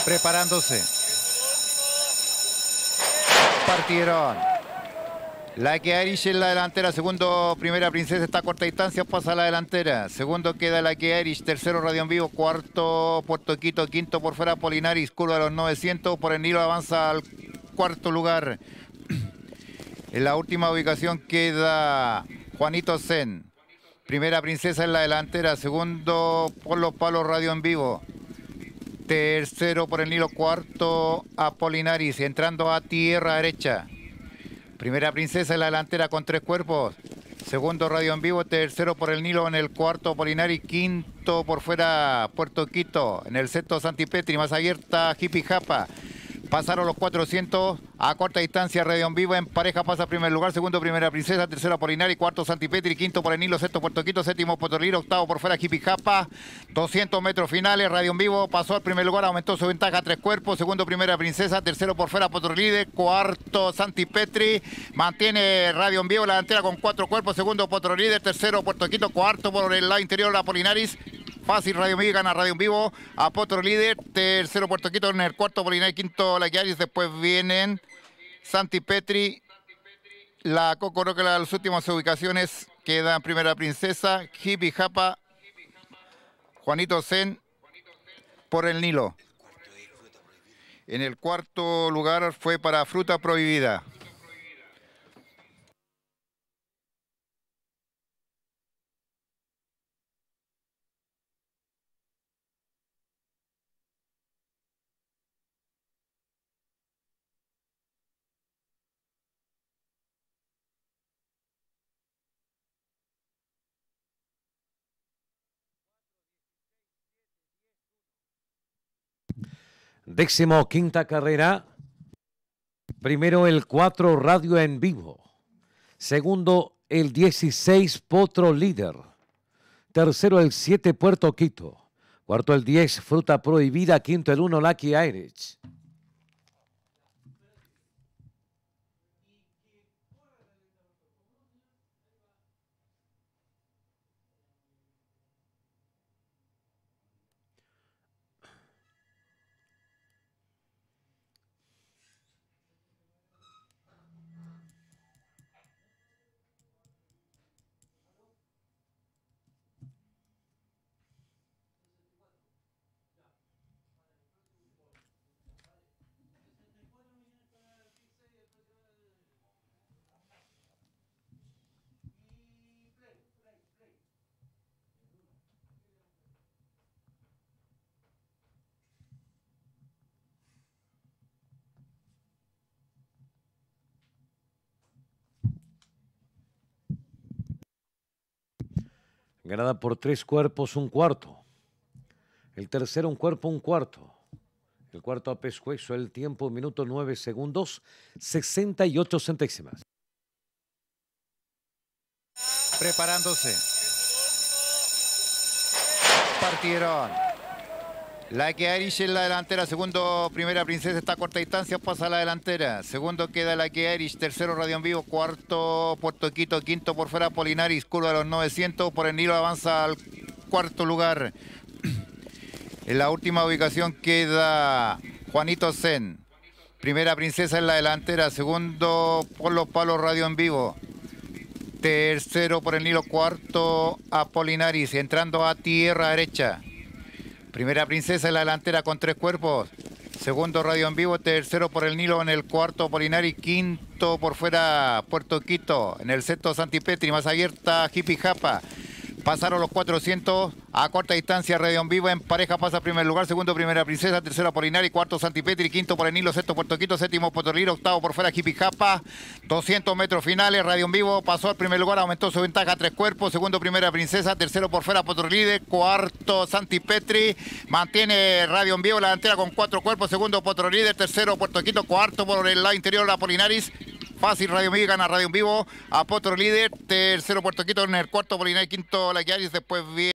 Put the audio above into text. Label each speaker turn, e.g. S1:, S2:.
S1: Preparándose. Partieron. La que Irish en la delantera. Segundo, Primera Princesa está a corta distancia, pasa a la delantera. Segundo queda la que Irish. Tercero, Radio en Vivo. Cuarto, Puerto Quito. Quinto por fuera, Polinaris. Curva a los 900. Por el Nilo avanza al cuarto lugar. En la última ubicación queda Juanito Zen. Primera Princesa en la delantera. Segundo, por los palos, Radio en Vivo. Tercero por el Nilo, cuarto Apolinaris, entrando a tierra derecha. Primera Princesa en la delantera con 3 cuerpos. Segundo Radio en Vivo, tercero por el Nilo en el cuarto Apolinaris, quinto por fuera Puerto Quito. En el sexto Santipetri, más abierta Hippie Japa. Pasaron los 400 a corta distancia. Radio en Vivo en pareja pasa a primer lugar. Segundo Primera Princesa, tercero Apolinaris, cuarto Santipetri, quinto por el Nilo, sexto Puerto Quito, séptimo Potorliro, octavo por fuera Hippie Japa. 200 metros finales. Radio en Vivo pasó al primer lugar, aumentó su ventaja a 3 cuerpos. Segundo Primera Princesa, tercero por fuera Potorlide, cuarto Santipetri. Mantiene Radio en Vivo la delantera con 4 cuerpos. Segundo Potorlide, tercero Puerto Quito, cuarto por el lado interior Apolinaris. Fácil, Radio en Vivo gana Radio en Vivo a Potro líder, tercero Puerto Quito en el cuarto Polinaris, quinto La Quiaris, después vienen Santipetri, la Cocoroca, las últimas ubicaciones quedan Primera Princesa, Hippie Japa, Juanito Zen por el Nilo. En el cuarto lugar fue para Fruta Prohibida.
S2: Décimo quinta carrera. Primero el 4 Radio en Vivo. Segundo el 16 Potro Líder. Tercero el 7 Puerto Quito. Cuarto el 10 Fruta Prohibida. Quinto el 1 Lucky Irish. Ganada por 3 cuerpos, un cuarto. El tercero, un cuerpo, un cuarto. El cuarto a pescuezo, el tiempo, minuto 9 segundos, 68 centésimas.
S1: Preparándose. Partieron. La que Irish en la delantera. Segundo, Primera Princesa está a corta distancia, pasa a la delantera. Segundo queda la que Irish. Tercero, Radio en Vivo. Cuarto, Puerto Quito. Quinto por fuera, Polinaris. Curva a los 900. Por el Nilo avanza al cuarto lugar. En la última ubicación queda Juanito Zen. Primera Princesa en la delantera. Segundo, por los palos, Radio en Vivo. Tercero por el Nilo, cuarto Apolinaris, entrando a tierra derecha. Primera Princesa en la delantera con 3 cuerpos. Segundo Radio en Vivo, tercero por el Nilo en el cuarto Apolinaris, quinto por fuera Puerto Quito. En el sexto Santipetri, más abierta Hippie Japa. Pasaron los 400 a corta distancia. Radio en Vivo en pareja pasa a primer lugar. Segundo Primera Princesa, tercero Apolinaris, cuarto Santipetri, quinto por el Nilo, sexto Puerto Quito, séptimo Potorliro, octavo por fuera Hippie Japa. 200 metros finales. Radio en Vivo pasó al primer lugar, aumentó su ventaja a 3 cuerpos. Segundo Primera Princesa, tercero por fuera Potorlide, cuarto Santipetri. Mantiene Radio en Vivo la delantera con 4 cuerpos. Segundo Potorlide, tercero Puerto Quito, cuarto por el lado interior Apolinaris. Fácil, Radio en Vivo gana Radio en Vivo a Potro líder, tercero Puerto Quito en el cuarto Polinaris, quinto La Quiaris, después viene